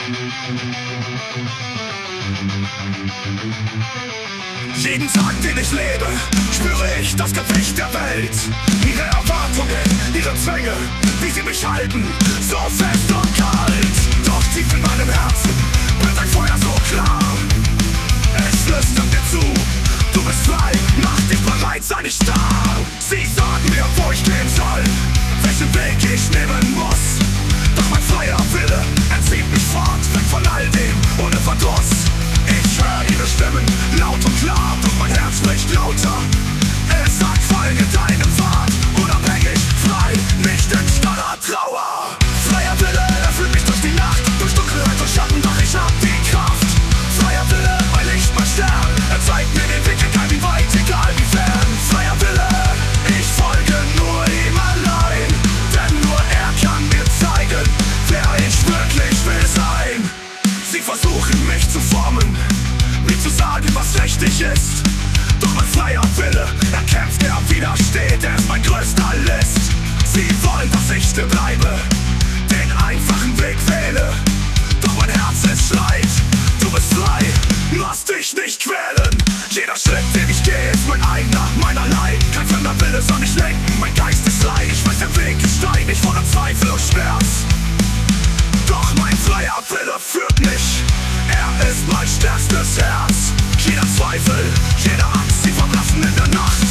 Jeden Tag, den ich lebe, spüre ich das Gewicht der Welt. Ihre Erwartungen, ihre Zwänge, wie sie mich halten, so fest und kalt. Doch tief in meinem Herzen brennt ein Feuer so klar. Es flüstert mir zu, du bist frei, mach dich bereit, sei nicht starr. Sie sagen mir, wo ich gehen soll, welchen Weg ich nehmen muss. Doch mein freier Wille erzieht mich fort, weg von all dem, ohne Verdruss. Ich höre ihre Stimmen, laut und klar, doch mein Herz spricht lauter. Es sagt, folge deinem Pfad, unabhängig, frei, nicht in starrer Trauer. Freier Wille, er führt mich durch die Nacht, durch Dunkelheit und Schatten, doch ich hab die Kraft. Freier Wille, mein Licht, mein Stern, er zeigt mir den Weg, egal wie weit, egal wie fern. Freier Wille, ich folge nur ihm allein, denn nur er kann mir zeigen, wer ich wirklich will sein. Sie versuchen mich zu formen, mir zu sagen, was richtig ist. Doch mein freier Wille, er kämpft, er widersteht, er ist mein größter List. Sie wollen, dass ich still bleibe, den einfachen Weg wähle. Doch mein Herz, es schreit, du bist frei, lass dich nicht quälen. Jeder Schritt, den ich gehe, ist mein eigener, mein allein. Kein fremder Wille soll mich lenken, mein Geist ist frei. Ich weiß, der Weg ist steinig, voller Zweifel und Schmerz. Doch mein freier Wille führt mich, er ist mein stärkstes Herz. Jeder Zweifel, jede Angst, sie verblassen in der Nacht.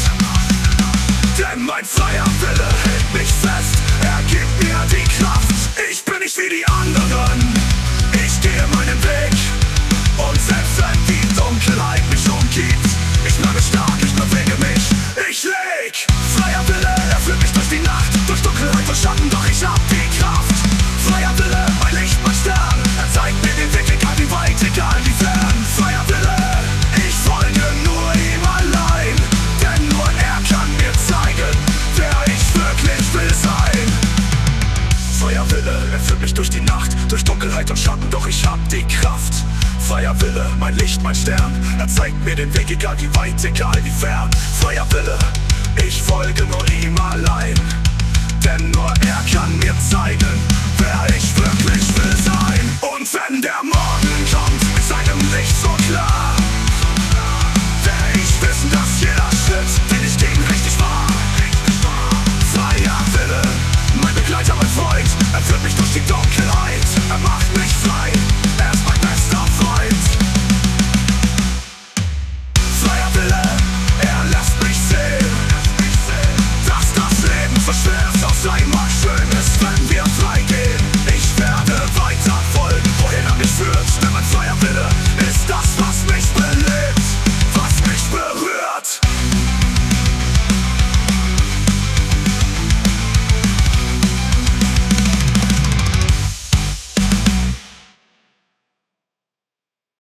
Denn mein freier Wille hält mich fest, er gibt mir die Kraft. Ich bin nicht wie die anderen, ich gehe meinen Weg. Und selbst wenn die Dunkelheit mich umgibt, ich bleibe stark, ich bewege mich, ich leg. Freier Wille, er führt mich durch die Nacht, durch Dunkelheit und Schatten, doch ich hab die Kraft. Freier Wille, mein Licht, mein Stern, er zeigt mir den Weg, egal wie weit, egal wie fern. Freier Wille, ich folge nur ihm allein, denn nur er kann mir zeigen, wer ich wirklich will sein. Freier Wille, er führt mich durch die Nacht, durch Dunkelheit und Schatten, doch ich hab die Kraft. Freier Wille, mein Licht, mein Stern, er zeigt mir den Weg, egal wie weit, egal wie fern. Freier Wille, ich folge nur ihm allein, denn nur er kann mir zeigen, wer ich wirklich will sein. Und wenn der Morgen kommt, mit seinem Licht so klar, werde ich wissen, dass jeder Schritt, den ich gegen richtig war. Freier Wille, mein Begleiter, mein Freund, er führt mich durch die Dunkelheit, er macht mich frei.